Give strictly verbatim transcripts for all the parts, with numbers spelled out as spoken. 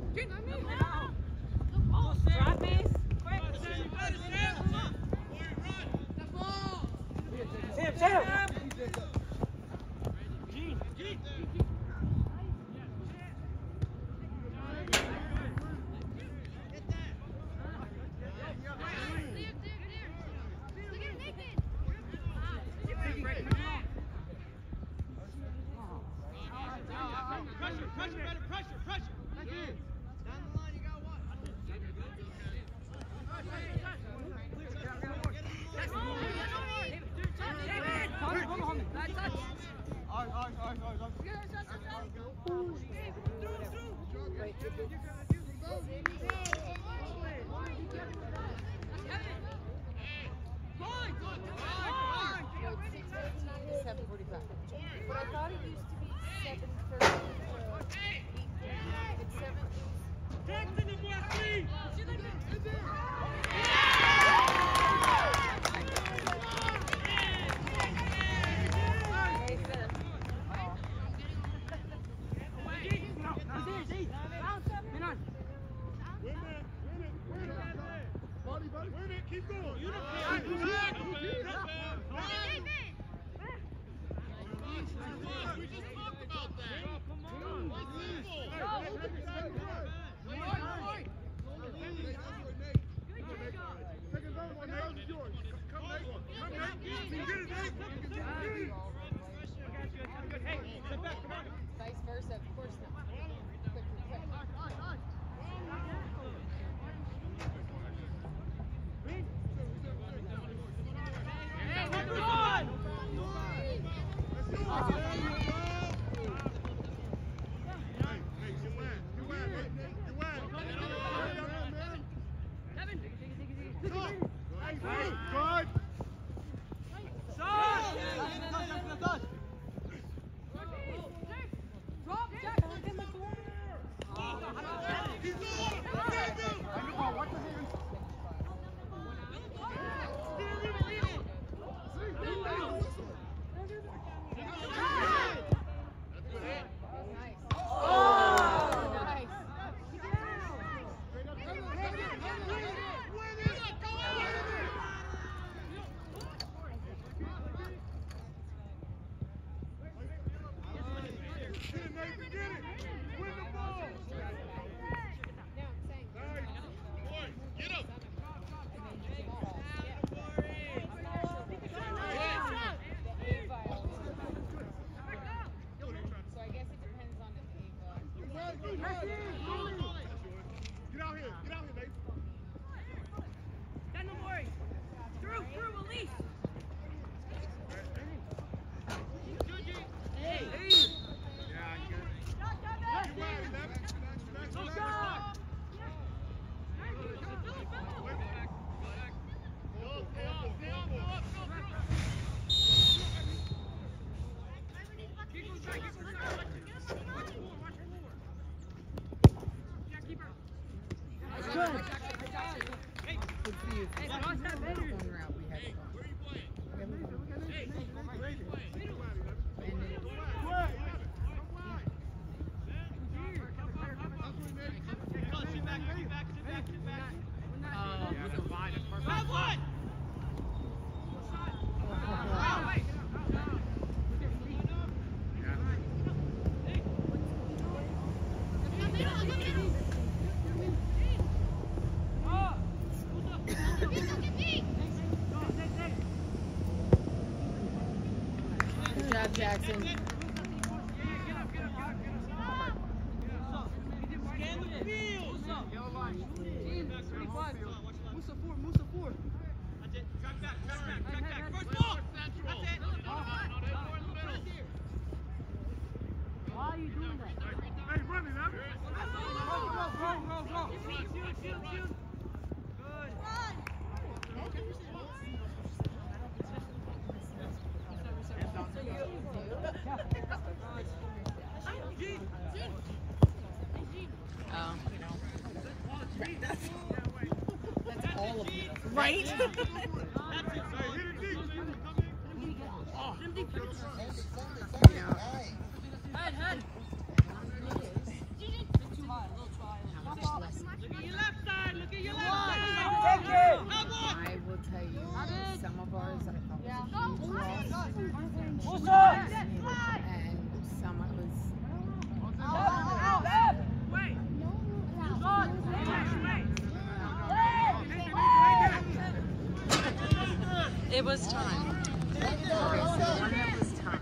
Sam, Sam! But I thought it used to be seven thirty to eight thirty. It's seven. Keep going. We just talked about that. Vice versa, of course not. Quick, quick. Jackson. Scan the field. Yellow line. twenty-five. Musa four. Musa four. That's it. Track back. Track back. Track back. First ball. That's it. Why are you doing that? Hey, run it, huh? Go, go, go, go, go. Shoot, shoot, shoot, shoot. Good. Oh. That's, that's all of it. Right? Head, head. Too high, a little try. It was time. Okay, so one that was time.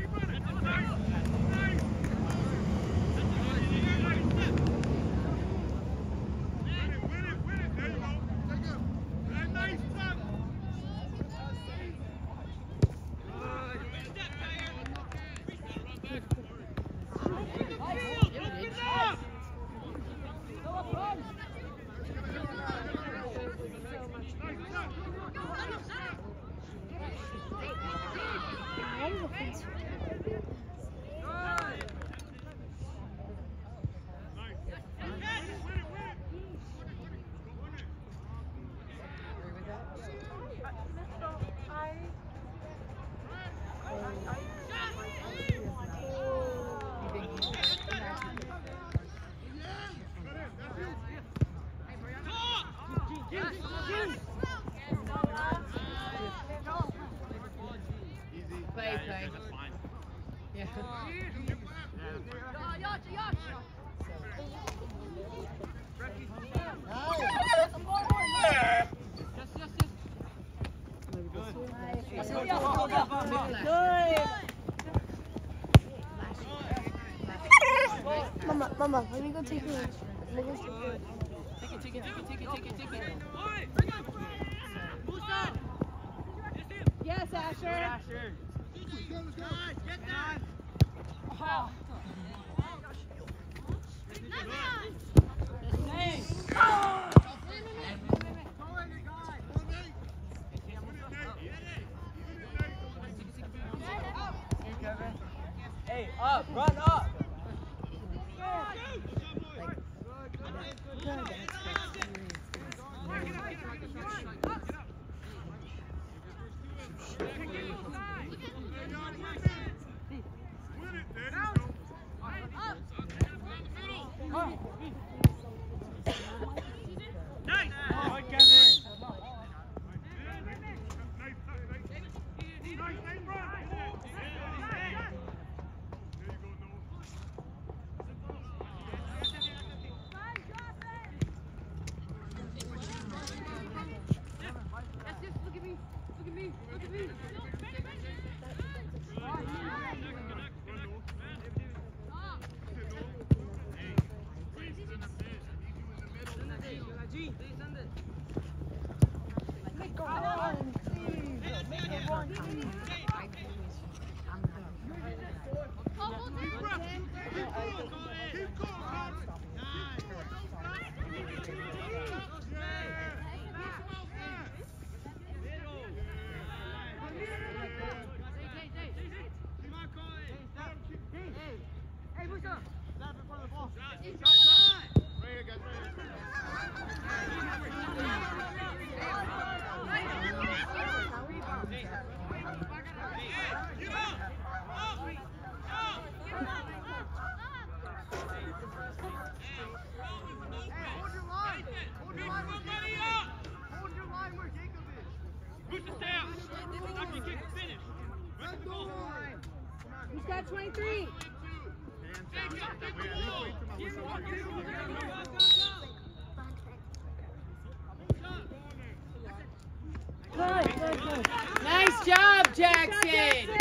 Play, play. Yeah. Mama, Mama, let me go take her. Let me go take her. Take it, take it, take it, take it, take it, take it. Yes, Asher. Asher. Get that. Oh. Hey, up, run up. Nice. Oh, Kevin. Who's got twenty-three? Good, good, good. Nice job, Jackson. Jackson.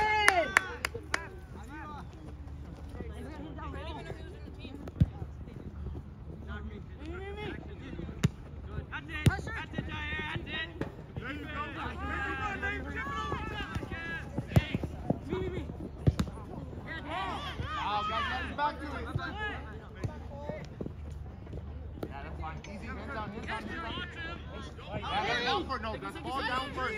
Back to it. Yeah, that's fine. Easy. Hands down, hands down, hands down. Yeah, that's down for no. That's ball down first.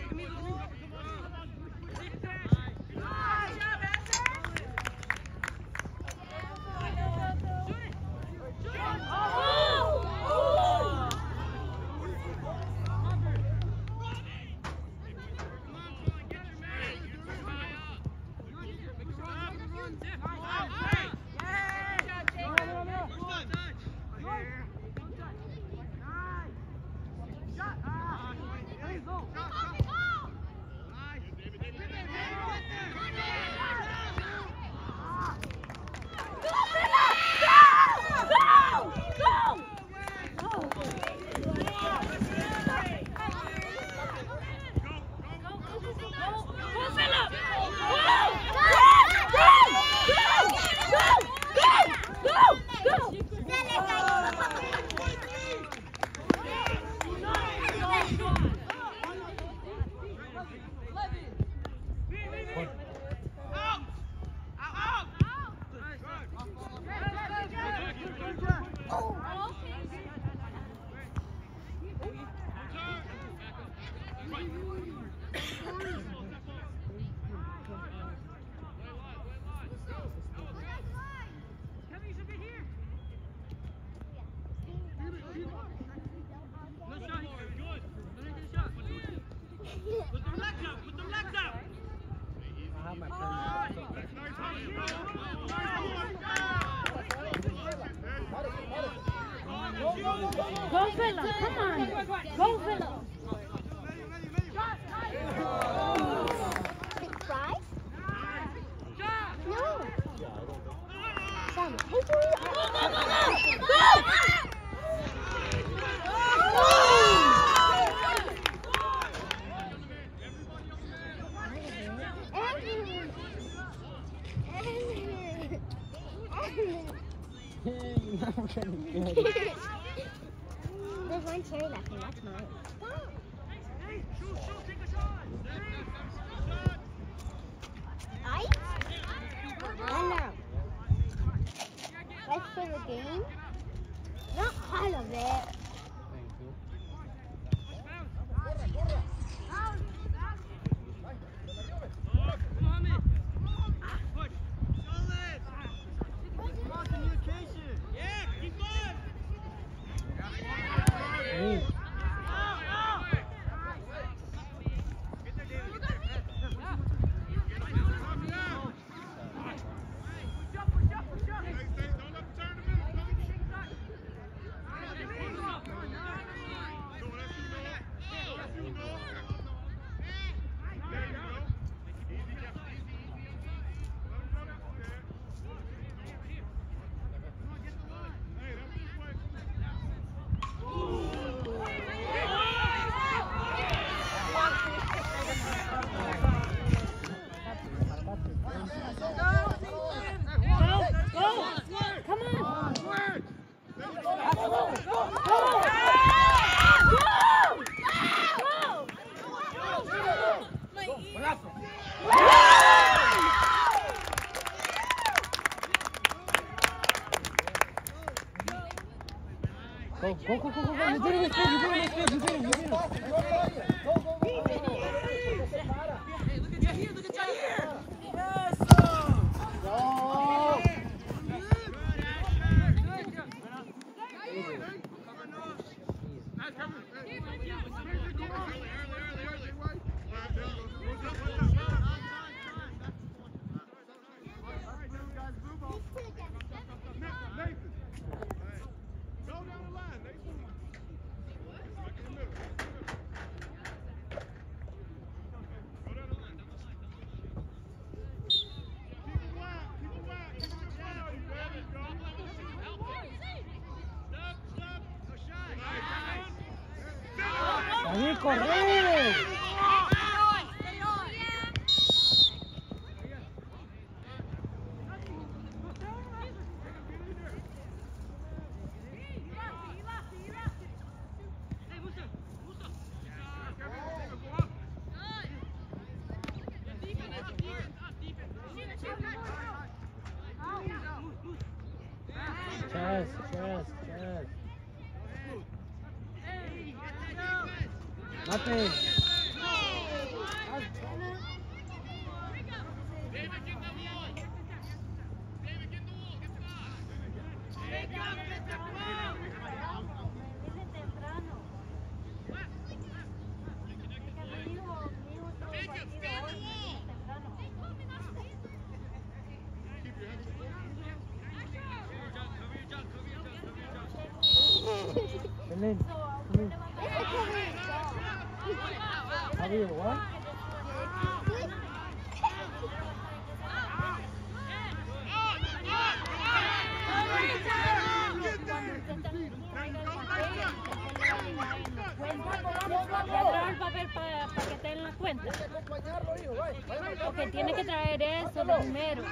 Go Villa, come on. Go Villa. Surprise? No. Sam, hey, go, go, go, go, go! There's one cherry left and that's mine. Hey, shoot, shoot, take a shot. Ice? I know. Let's play the game. Not part of it. Go, go, go, go, go, go. You're doing this, you're doing this, you're doing this, you're doing this. Go, go, go. Hey, look at you here, look at you here. Yes, sir. Go. ¡Ahí, corre! Chess, chess, chess. Nothing. Lynn, So, come le here. va a pagar. How are you? What? Ya trajo el papel para que esté en la cuenta. Porque tiene que traer eso de primero.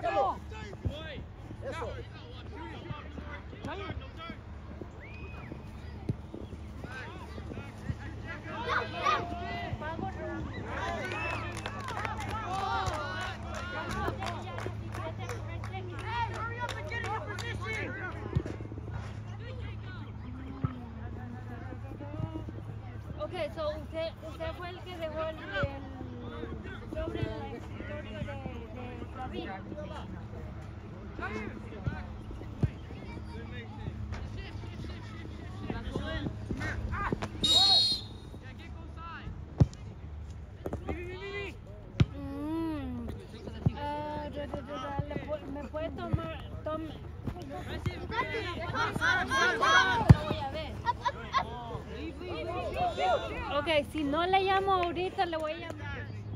Okay, so usted, usted fue el que dejó el, el sobre el escritorio de, de Flavín. Mm. Ah, da, da, da, da, le pu- ¿Me puede tomar? Tom Lo voy a ver. Ok, si no le llamo ahorita, le voy a llamar.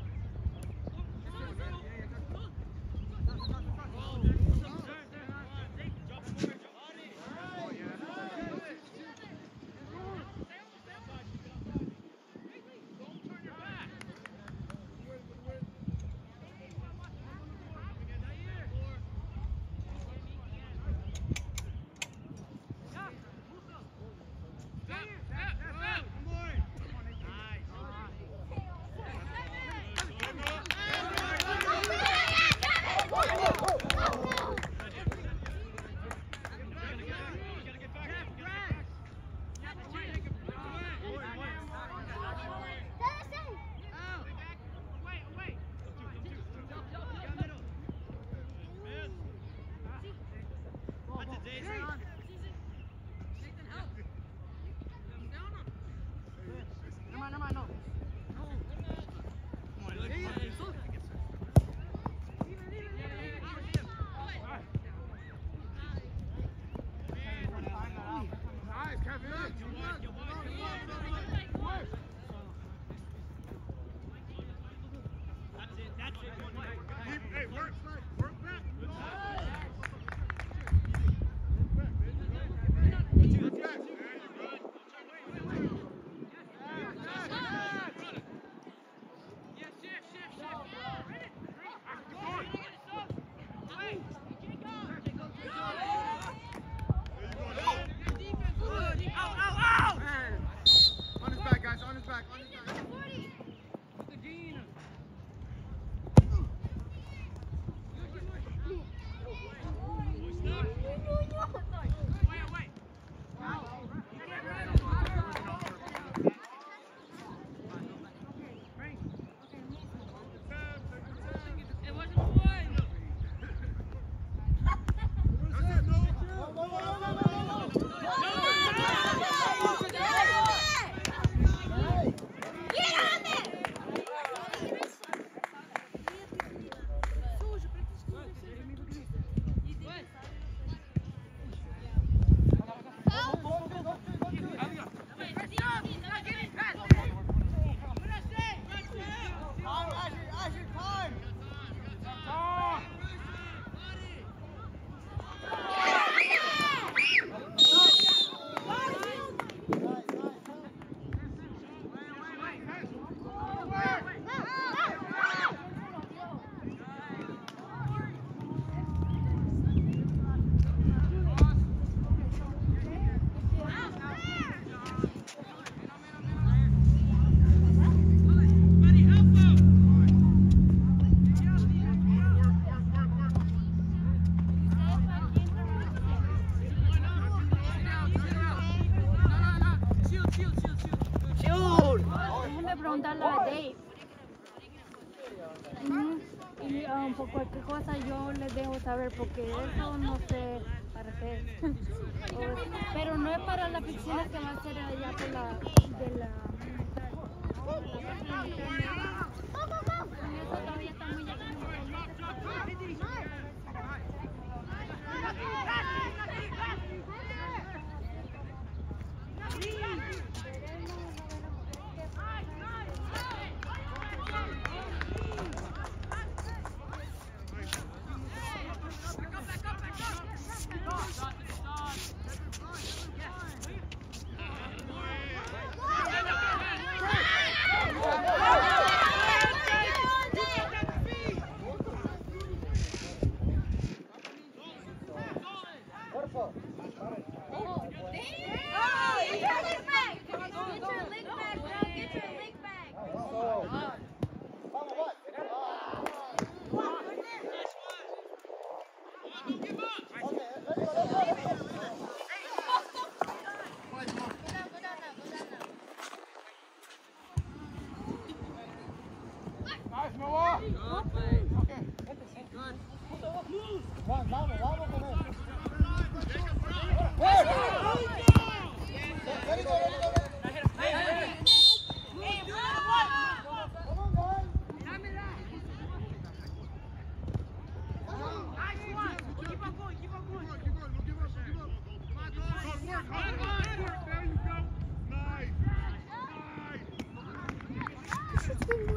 Preguntarle a Dave. Ujú. Y um, por cualquier cosa yo les dejo saber porque eso no sé para qué. O- pero no es para la piscina que va a ser allá por la de la eso todavía está muy lejos. Nice, Noah. Okay. Vamos, vamos, vamos con él. Hey! Ready, go, ready, go, ready. There you go. Nice. Nice.